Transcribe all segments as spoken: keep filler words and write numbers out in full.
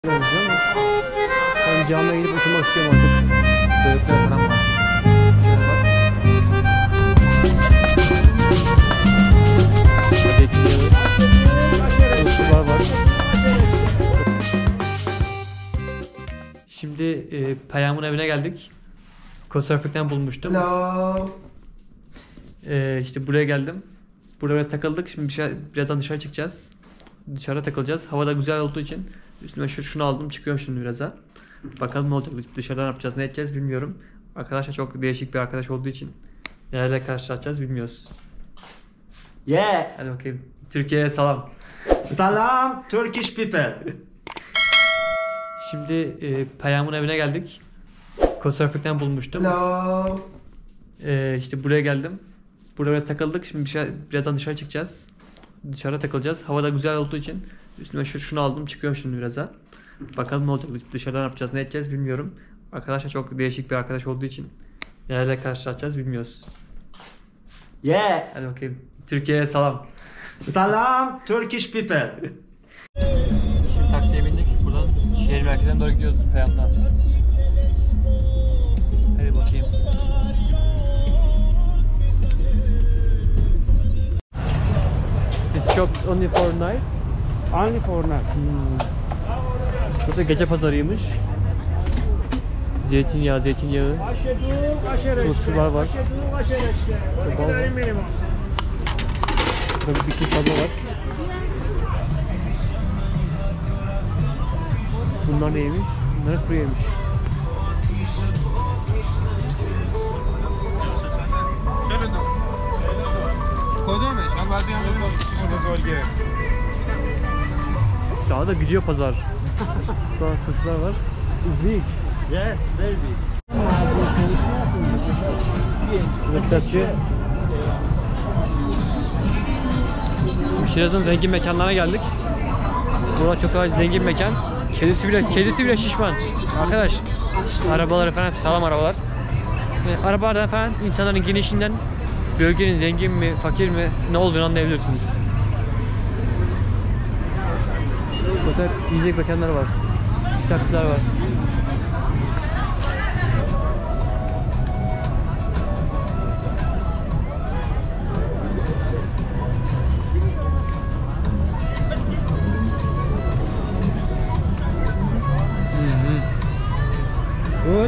Ama ben camiye gidip oturmak istiyorum artık. Börekler falan var. Şöyle bak. Zeytinyağı, var. Şimdi e, Peyam'ın evine geldik. Couchsurfing'den bulmuştum. Hello. E, işte buraya geldim. Buraya takıldık. Şimdi bir şey, birazdan dışarı çıkacağız. Dışarıda takılacağız. Hava da güzel olduğu için üstüme şu, şunu aldım, çıkıyorum şimdi birazdan. Bakalım ne olacak, dışarıdan ne yapacağız, ne edeceğiz bilmiyorum. Arkadaşlar çok değişik bir arkadaş olduğu için nelerle karşılaşacağız bilmiyoruz. Yes. Hadi bakayım. Türkiye'ye salam. Salam Turkish people. Şimdi e, Peyam'ın evine geldik. Couchsurfing'den bulmuştum. Hello. E, işte buraya geldim. Buraya takıldık. Şimdi bir şey, birazdan dışarı çıkacağız. Dışarıda takılacağız. Hava da güzel olduğu için üstüme şu, şunu aldım, çıkıyorum şimdi birazdan. Bakalım ne olacak, dışarıdan ne yapacağız, ne edeceğiz bilmiyorum. Arkadaşlar çok değişik bir arkadaş olduğu için nelerle karşılaşacağız bilmiyoruz. Yes. Hadi bakayım. Türkiye'ye salam. Salam Turkish people. Şimdi taksiye bindik. Buradan şehir merkezine doğru gidiyoruz Peyam'dan. Hadi bakayım. This shop is only for night. Only for night. Hmm. Burası gece pazarıymış. Zeytinyağı, zeytinyağı. Turşular var. Bal var. Burada bir bitki sabla var. Bunlar neymiş? Bunlar kuru yemiş. Daha da gidiyor pazar. Burada turşular var. Big. Yes, very big. Mektepçi. Şimdi Şiraz'ın zengin mekanlarına geldik. Burası çok zengin mekan. Kedisi bile, kedisi bile şişman. Arkadaş, arabaları falan sağlam arabalar. Yani arabalardan falan insanların genişinden bölgenin zengin mi, fakir mi ne olduğunu anlayabilirsiniz. Mesela yiyecek mekanlar var. Kitapçılar var. Good.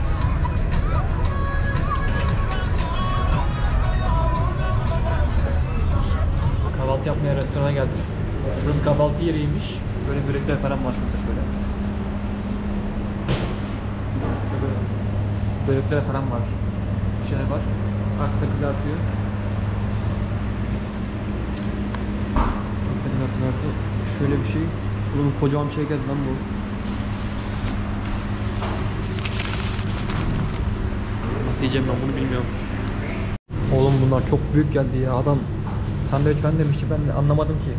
Kahvaltı yapmaya restorana geldim. Burası kahvaltı yeriymiş. Böyle börekler falan var şurada şöyle. Şöyle börekler falan var. Bir şeyler var. Arkada kızartıyor. Arkada kızartıyor. Şöyle bir şey. Bunun kocaman bir şey geldi lan bu. Nasıl yiyeceğim ben bunu bilmiyorum. Oğlum bunlar çok büyük geldi ya. Adam sandviç ben demişti, ben de anlamadım ki.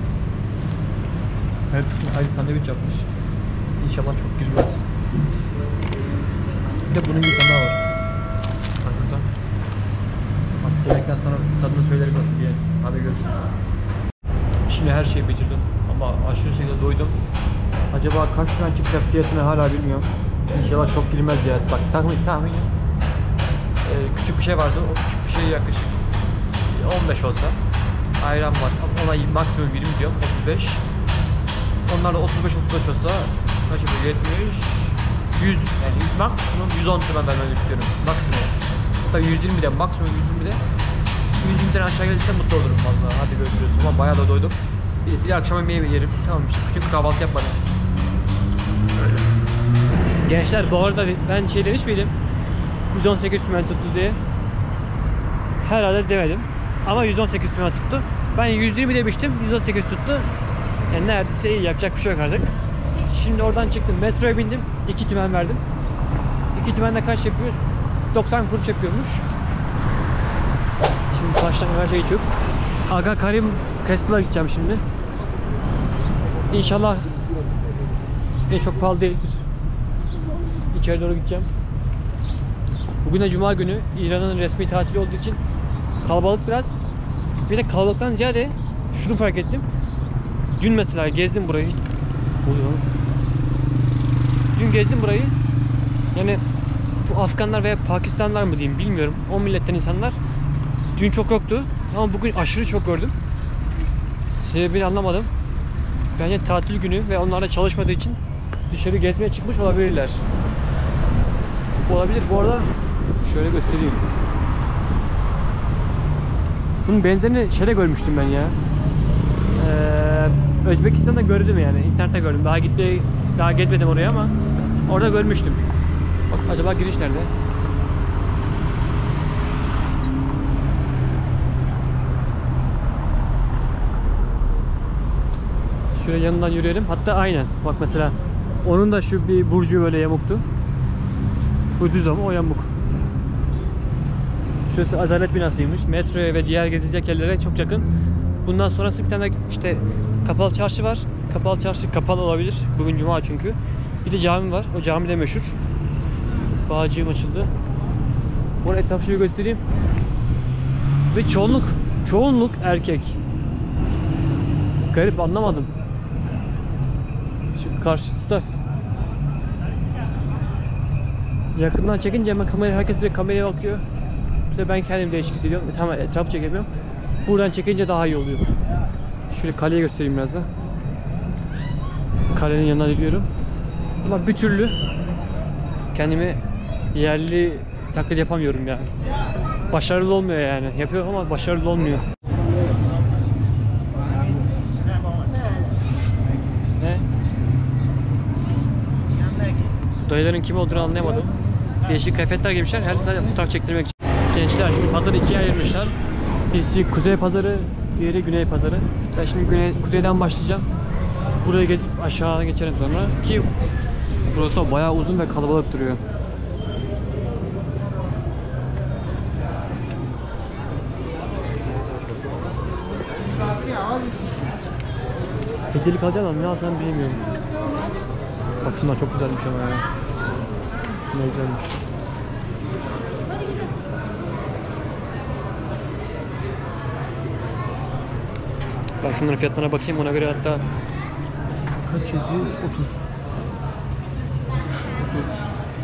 Her türlü ayrı sandviç yapmış. İnşallah çok girmez. Bir de bunun bir tane daha var. Bak şurada. Bak yemekten sonra tadını söylerim nasıl diye. Hadi görüşürüz. Şimdi her şeyi bitirdim ama aşırı şekilde doydum. Acaba kaç tane çıkacak fiyatını hala bilmiyorum. İnşallah çok girmez ya. Bak tahmin tahmin. Ee, küçük bir şey vardı. O küçük bir şey yaklaşık on beş olsa. Ayran var. Ona maksimum yirmi diyorum. otuz beş. Onlar da otuz beş otuz beş olsa kaç yapıyor? yetmiş, yüz, yani maksimum yüz on ben vermek istiyorum. Maksimum. Hatta yüz yirmi de maksimum yüz yirmi de yüz yirmiden aşağı gelirse mutlu olurum vallahi. Hadi görüşürüz. Ama bayağı da doydum. Bir, bir akşam yemeği yerim. Tamam işte küçük bir kahvaltı yapmadım. Gençler bu arada ben şey demiş miydim? yüz on sekiz tümen tuttu diye. Herhalde demedim. Ama yüz on sekiz tümen tuttu. Ben yüz yirmi demiştim. yüz on sekiz tuttu. Yani neredeyse iyi, yapacak bir şey yok artık. Şimdi oradan çıktım, metroya bindim, iki tümen verdim. iki tümende kaç yapıyor? doksan kuruş yapıyormuş. Şimdi taştan karşıya geçiyorum. Aga Karim Castle'a gideceğim şimdi. İnşallah ne çok pahalı değildir. İçeri doğru gideceğim. Bugün de Cuma günü, İran'ın resmi tatili olduğu için kalabalık biraz. Bir de kalabalıktan ziyade şunu fark ettim. Dün mesela gezdim burayı. Oluyor. Dün gezdim burayı. Yani bu Afganlar veya Pakistanlılar mı diyeyim bilmiyorum. O milletten insanlar. Dün çok yoktu ama bugün aşırı çok gördüm. Sebebini anlamadım. Bence tatil günü ve onlar da çalışmadığı için dışarı gezmeye çıkmış olabilirler. Olabilir. Bu arada şöyle göstereyim. Bunun benzerini şeyde görmüştüm ben ya. Ee, Özbekistan'da gördüm yani. İnternette gördüm. Daha gitmeye, daha gezmedim oraya ama orada görmüştüm. Bak acaba giriş nerede? Şöyle yanından yürüyelim. Hatta aynen. Bak mesela onun da şu bir burcu böyle yamuktu. Bu düz ama o yamuk. Şurası Adalet Binası'ymış. Metroya ve diğer gezilecek yerlere çok yakın. Bundan sonrası bir tane işte kapalı çarşı var. Kapalı çarşı kapalı olabilir. Bugün cuma çünkü. Bir de cami var. O cami de meşhur. Bağcığım açıldı. Bu etrafı şöyle göstereyim. Ve çoğunluk, çoğunluk erkek. Garip, anlamadım. Şu karşısı da. Yakından çekince hemen kamera, herkes direkt kameraya bakıyor. İşte ben kendim değişik hissediyorum. E, tamam, etrafı çekemiyorum. Buradan çekince daha iyi oluyor. Şöyle kaleyi göstereyim biraz da. Kalenin yanına yürüyorum. Ama bir türlü kendimi yerli taklit yapamıyorum yani. Başarılı olmuyor yani. Yapıyorum ama başarılı olmuyor. Ne? Dayıların kim olduğunu anlayamadım. Değişik kıyafetler giymişler. Herhalde sadece fotoğraf çektirmek için. Gençler şimdi pazarı ikiye ayırmışlar. Birisi kuzey pazarı, diğeri güney pazarı. Ben şimdi güney, kuzeyden başlayacağım. Buraya gezip aşağı geçerim sonra. Ki burası da bayağı uzun ve kalabalık duruyor. Hediyelik alacağım ama ne alsam bilmiyorum. Bak şunlar çok güzelmiş ama ya. Ne güzelmiş. Ben şunların fiyatlarına bakayım, ona göre hatta kaç yazıyor? otuz. otuz.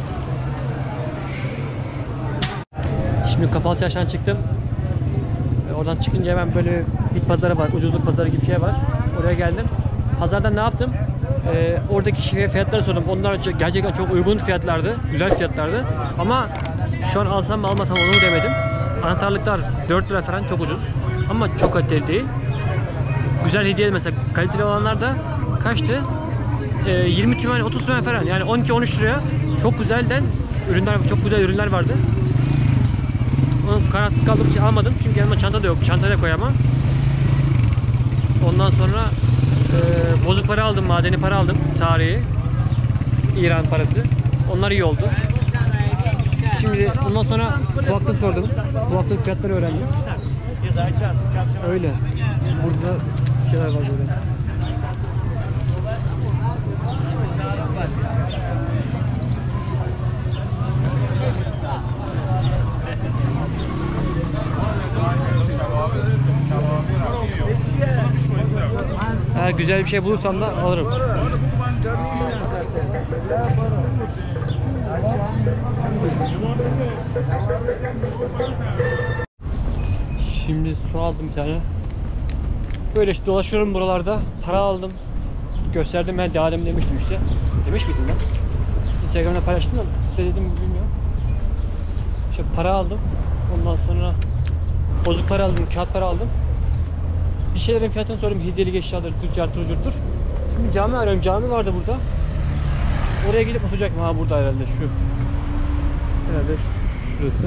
Şimdi kapalı çarşıdan çıktım. Oradan çıkınca hemen böyle bit pazarı var, ucuzluk pazarı gibi bir şey var. Oraya geldim. Pazardan ne yaptım? Ee, oradaki şey fiyatları sordum. Onlar gerçekten çok uygun fiyatlardı, güzel fiyatlardı. Ama şu an alsam mı almasam onu demedim. Anahtarlıklar dört lira falan, çok ucuz. Ama çok kaliteli değil. Güzel hediye mesela, kaliteli olanlar da kaçtı? Ee, yirmi tümen, otuz tümen falan. Yani on iki on üç liraya çok güzelden ürünler, çok güzel ürünler vardı. Onu kararsız kaldığım için almadım çünkü yanıma çanta da yok. Çantaya da koyamam. Ondan sonra e, bozuk para aldım, madeni para aldım, tarihi, İran parası. Onlar iyi oldu. Şimdi ondan sonra kulaklık sordum. Kulaklık fiyatları öğrendim. Öyle. Burada şeyler var böyle. Eğer güzel bir şey bulursam da alırım. Şimdi su aldım bir tane. Böyle işte dolaşıyorum buralarda. Para aldım. Gösterdim, ben de demiştim işte. Demiş miydim ben? Instagram'da paylaştım da size dedim bilmiyorum. İşte para aldım. Ondan sonra bozuk para aldım, kağıt para aldım. Bir şeylerin fiyatını sordum. Hediyelik eşyadır, tüccardır, tüccardır. Şimdi cami arıyorum. Cami vardı burada. Oraya gidip oturacaktım. Ha burada herhalde şu. Herhalde şurası.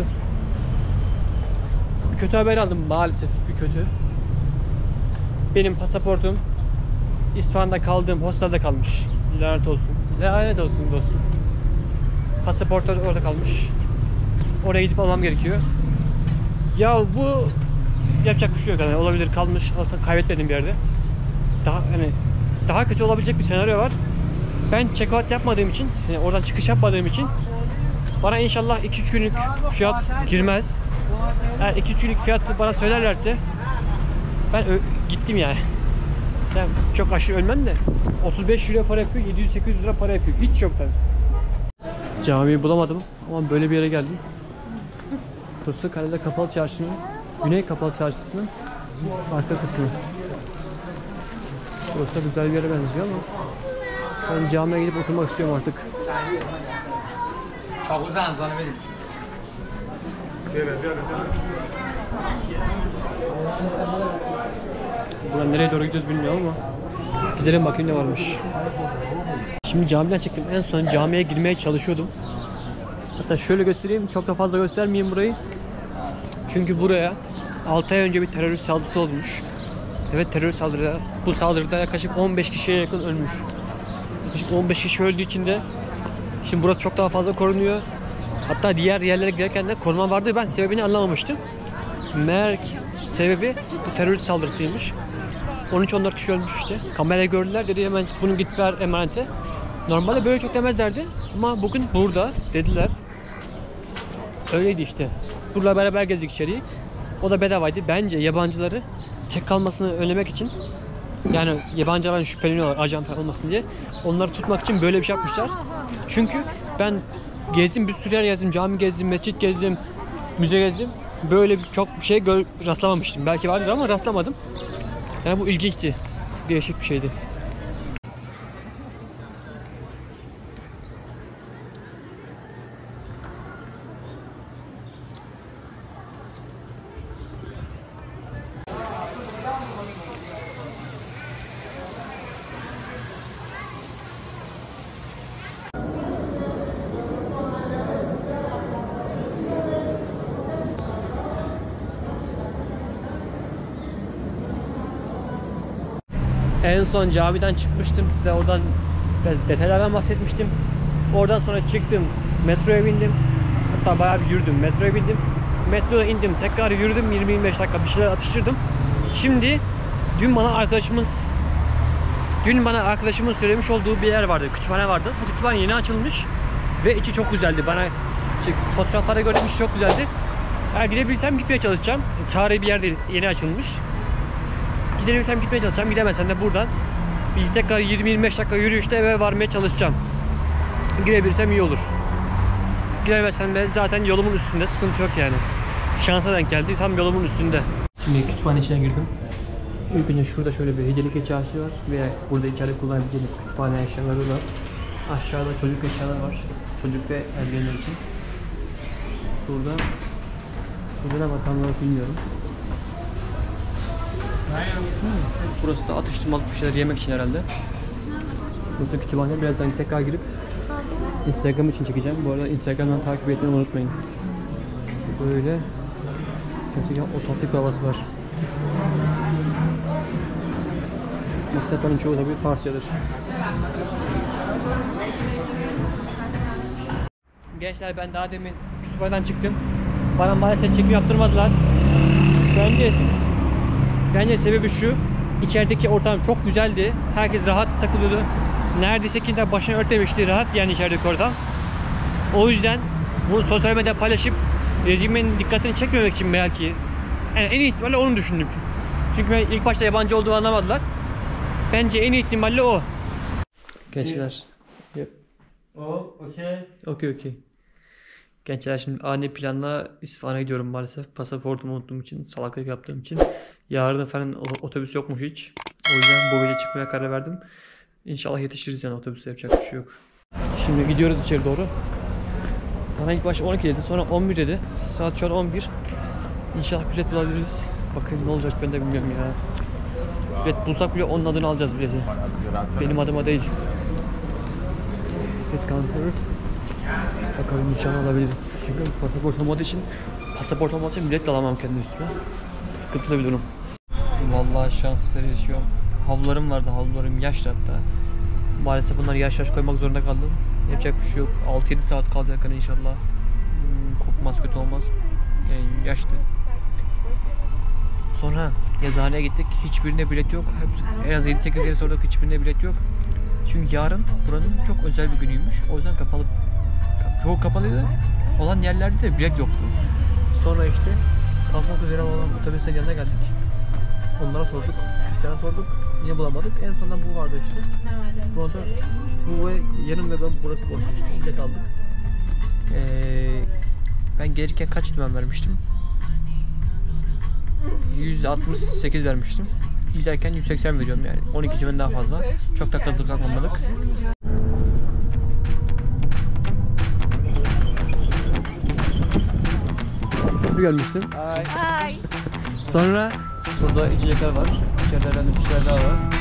Bir kötü haber aldım maalesef. Bir kötü. Benim pasaportum İsfahan'da kaldığım hostelde kalmış. Lanet olsun. Lanet olsun dostum. Pasaport orada kalmış. Oraya gidip almam gerekiyor. Ya bu yapacak bir şey yok yani, olabilir, kalmış, kaybetmedim bir yerde. Daha hani daha kötü olabilecek bir senaryo var. Ben check-out yapmadığım için, yani oradan çıkış yapmadığım için bana inşallah iki üç günlük fiyat girmez. Eğer iki üç günlük fiyatı bana söylerlerse ben gittim yani. Yani çok aşırı ölmem de otuz beş euro para yapıyor, yedi yüz sekiz yüz lira para yapıyor. Hiç yok tabii. Camiyi bulamadım ama böyle bir yere geldim. Burası Kalede Kapalı Çarşı'nın, Güney Kapalı Çarşısı'nın arka kısmı. Burası da güzel bir yere benziyor ama ben camiye gidip oturmak istiyorum artık. Çok uzan sana benim. Buradan nereye doğru gidiyoruz bilmiyorum ama gidelim bakayım ne varmış. Şimdi camiden çıktım. En son camiye girmeye çalışıyordum. Hatta şöyle göstereyim. Çok da fazla göstermeyeyim burayı. Çünkü buraya altı ay önce bir terörist saldırısı olmuş. Evet, terörist saldırıda. Bu saldırıda yaklaşık on beş kişiye yakın ölmüş. Yaklaşık on beş kişi öldüğü için de şimdi burası çok daha fazla korunuyor. Hatta diğer yerlere giderken de koruma vardı. Ben sebebini anlamamıştım. Meğer sebebi bu terörist saldırısıymış. on üç on dört kişi ölmüş işte. Kamerayı gördüler, dedi hemen bunu git ver emanete. Normalde böyle çok demezlerdi ama bugün burada dediler. Öyleydi işte. Burla beraber gezdik içeriği. O da bedavaydı. Bence yabancıları tek kalmasını önlemek için, yani yabancılardan şüpheleniyorlar ajan olmasın diye, onları tutmak için böyle bir şey yapmışlar. Çünkü ben gezdim, bir sürü yer gezdim, cami gezdim, mescit gezdim, müze gezdim. Böyle bir, çok bir şey rastlamamıştım. Belki vardır ama rastlamadım. Yani bu ilginçti. Değişik bir şeydi. En son camiden çıkmıştım, size oradan biraz detaylardan bahsetmiştim. Oradan sonra çıktım, metroya bindim. Hatta bayağı bir yürüdüm, metroya bindim. Metroya indim, tekrar yürüdüm, yirmi yirmi beş dakika bir şeyler atıştırdım. Şimdi dün bana arkadaşımın dün bana arkadaşımın söylemiş olduğu bir yer vardı, kütüphane vardı. Bu kütüphane yeni açılmış ve içi çok güzeldi. Bana işte, fotoğraflarda gördüğüm içi çok güzeldi. Eğer gidebilsem gitmeye çalışacağım. Tarihi bir yer değil, yeni açılmış. Gidebilirsem gitmeye çalışacağım. Gidemezsem de buradan bir tekrar yirmi yirmi beş dakika yürüyüşte eve varmaya çalışacağım. Girebilirsem iyi olur. Giremezsem de zaten yolumun üstünde, sıkıntı yok yani. Şansa denk geldi, tam yolumun üstünde. Şimdi kütüphane içine girdim. İlk önce şurada şöyle bir hediyelik eşyası var ve burada içeride kullanabileceğiniz kütüphane eşyaları var. Aşağıda çocuk eşyalar var. Çocuk ve ergenler için. Burada burada ne bakanlar bilmiyorum. Burası da atıştırmalık bir şeyler yemek için herhalde. Burası kütüphane. Birazdan tekrar girip Instagram için çekeceğim. Bu arada Instagram'dan takip etmeyi unutmayın. Böyle gerçekten otantik bir havası var. Maksatların çoğu da bir Farsçadır. Gençler, ben daha demin kütüphaneden çıktım. Bana maalesef çekim yaptırmadılar. Bence Bence sebebi şu, içerideki ortam çok güzeldi. Herkes rahat takılıyordu. Neredeyse kimse başını örtmemişti, rahat yani içerideki ortam. O yüzden bunu sosyal medyada paylaşıp rejimin dikkatini çekmemek için belki, yani en iyi ihtimalle onu düşündüm. Çünkü ben ilk başta yabancı olduğumu anlamadılar. Bence en iyi ihtimalle o. Gençler. Oh, okay. Okey okey. Gençler, şimdi ani planla İsfahan'a gidiyorum maalesef. Pasaportumu unuttuğum için, salaklık yaptığım için. Yarın falan otobüs yokmuş hiç. O yüzden bu gece çıkmaya karar verdim. İnşallah yetişiriz, yani otobüste yapacak bir şey yok. Şimdi gidiyoruz içeri doğru. Bana ilk başta on iki dedi, sonra on bir dedi. Saat şu an on bir. İnşallah bilet bulabiliriz. Bakayım ne olacak, ben de bilmiyorum ya. Bilet bulsak bile onun adını alacağız bileti. Benim adıma değil. Bilet counter. Bakalım inşallah alabiliriz. Çünkü pasaport olmadığı için pasaport olmadığı için bilet de alamam kendi üstüme. Sıkıntılı bir durum. Vallahi şanssız yaşıyorum. Havlularım vardı, havlularım yaşlı hatta. Maalesef bunları yaş yaş koymak zorunda kaldım. Yapacak bir şey yok. altı yedi saat kalacak hani inşallah. Hmm, kokmaz, kötü olmaz. Yani yaşlı. Sonra yazıhaneye gittik. Hiçbirinde bilet yok. En az yedi sekiz kere sorduk, hiçbirinde bilet yok. Çünkü yarın buranın çok özel bir günüymüş. O yüzden kapalı. Çoğu kapalıydı. Olan yerlerde de bilet yoktu. Sonra işte kalkmak üzere olan otobüsün yanına geldik. Onlara sorduk. Christian'a sorduk. Yine bulamadık. En sonunda bu vardı işte. Burada bu ve yarın ve ben burası boş işte. Bilet aldık. Ee, ben gelirken kaç dümen vermiştim? yüz altmış sekiz vermiştim. Giderken yüz seksen veriyorum yani. on iki dümen daha fazla. Çok da hızlı kalkmadık. Bir görmüştüm. Hi. Sonra burada içecekler var. İçerilerden bir şeyler daha var.